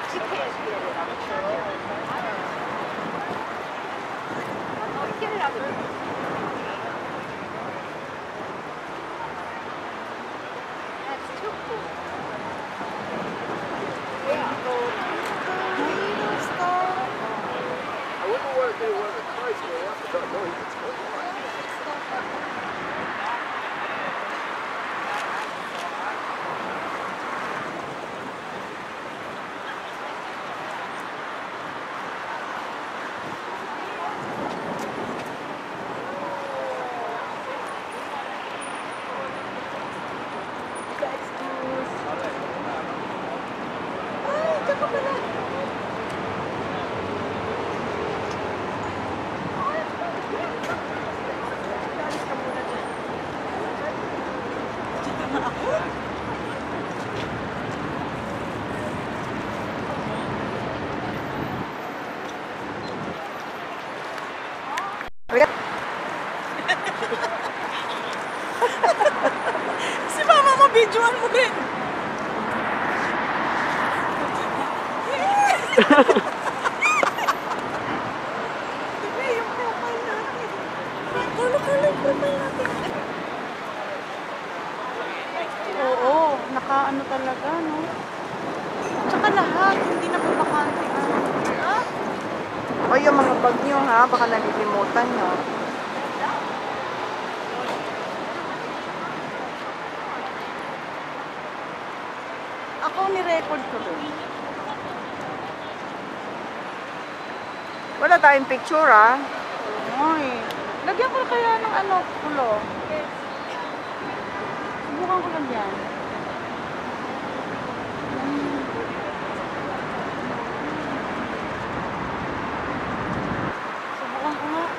You can't get it, I'm sure. Get it out of the room. That's too cool. Yeah. I wouldn't want to do one of the cards going up without knowing what's going on. Si mama mo, videoan mo din. Diba yung profile natin? Kalo-kalo yung profile natin. Oo, naka-ano talaga, no? Tsaka lahat, hindi na babakante. O yung mga bag nyo ha, baka nalilimutan nyo. Ako ni-record ko doon. Wala tayong picture ha. Ay, lagyan ko kaya ng ano, kulo. Subukan ko lang yan. Subukan ko nga.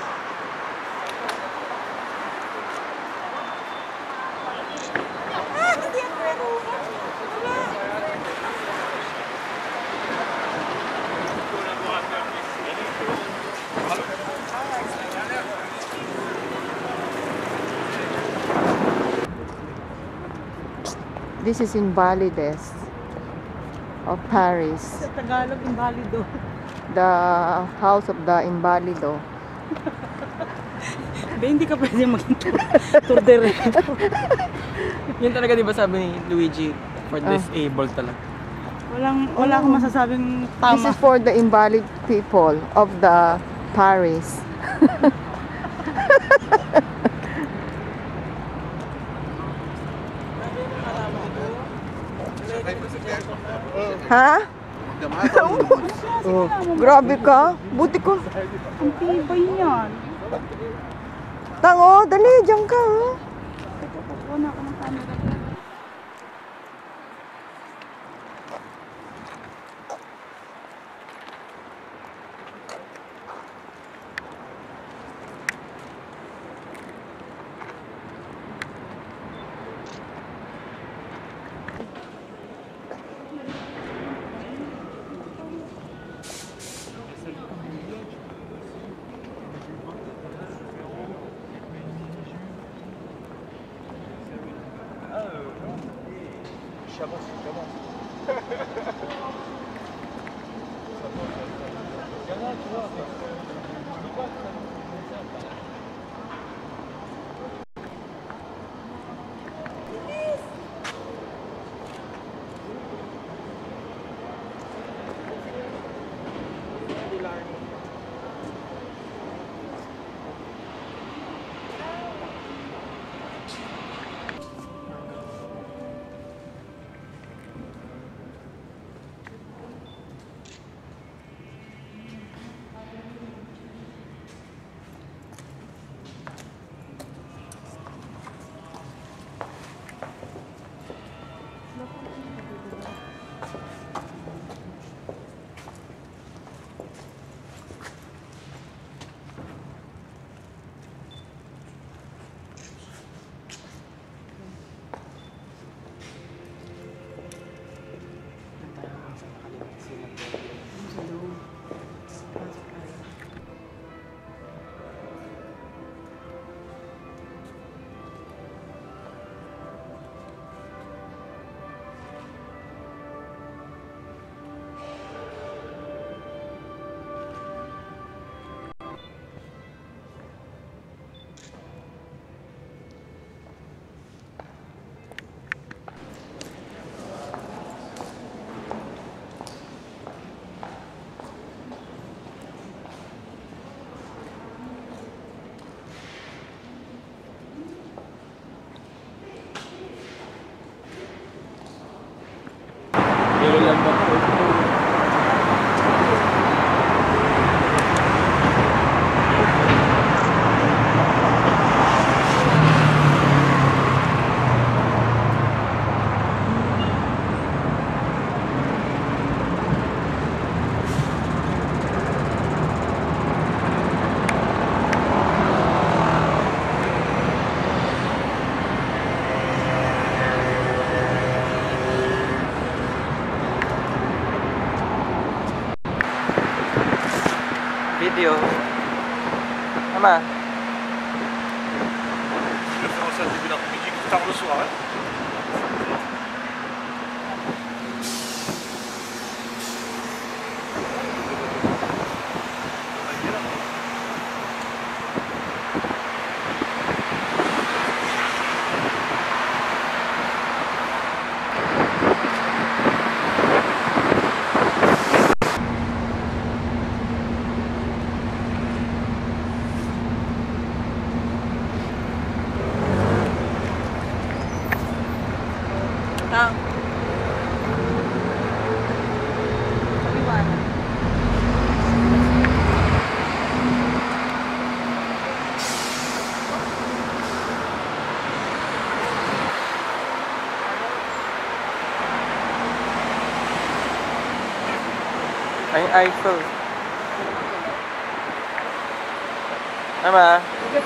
Hindi ako meron. This is Invalides of Paris. Sa Tagalog, invalido. The house of the Invalido. Ba, hindi ka pwede maging tour de rento. Yun talaga, di ba sabi ni Luigi, for disabled talaga. Wala akong masasabing tama. This is for the invalid people of the Paris. Ha? Oh, grabe ka. Buti ko. Ang tibay niyan. Tango, dali, diyan ka. Ito, kukuha na ako ng camera. video. Ama. Je vais faire ça début d'après-midi, tard le soir. Hein. Ah. Ay iPhone. Ama.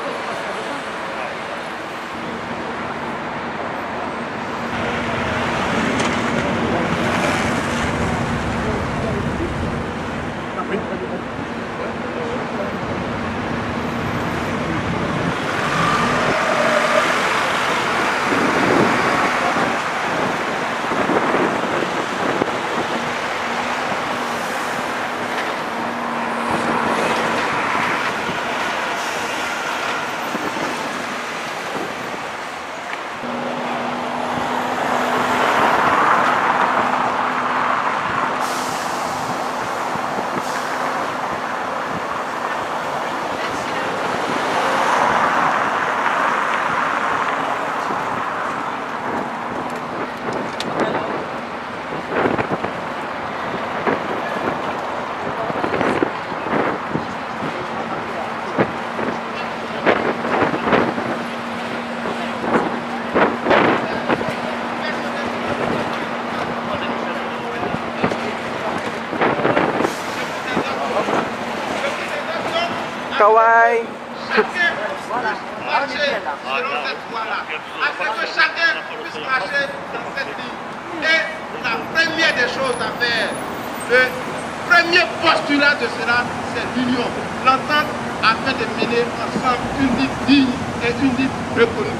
Kawaii. Voilà, marcher selon cette voie-là, afin que chacun puisse marcher dans cette ligne. Et la première des choses à faire, le premier postulat de cela, c'est l'union, l'entente afin de mener ensemble une lutte digne et une lutte reconnue.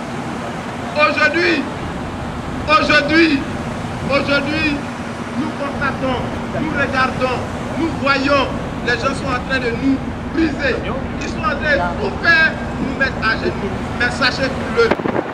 Aujourd'hui, nous constatons, nous regardons, nous voyons, les gens sont en train de nous briser. Ils sont en train de tout faire pour nous mettre à genoux. Mais sachez-le.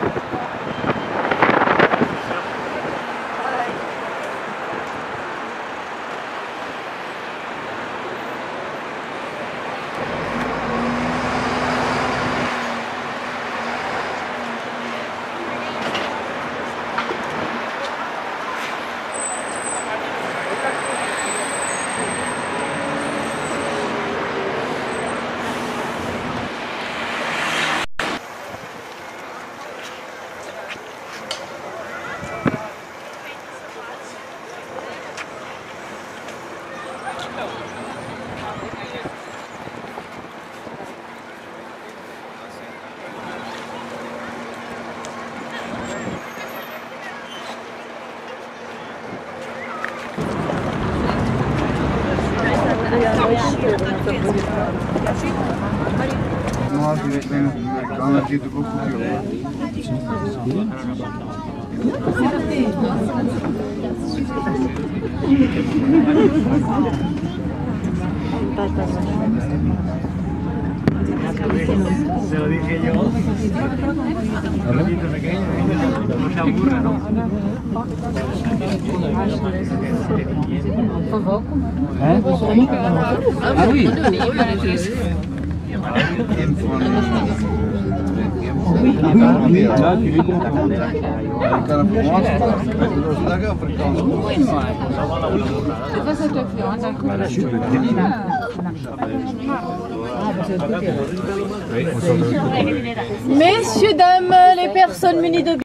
Moi, on a dit de beaucoup Se lo dije yo. Un ratito pequeño, no se aburre, ¿no? Ah oui. Messieurs, dames, les personnes munies de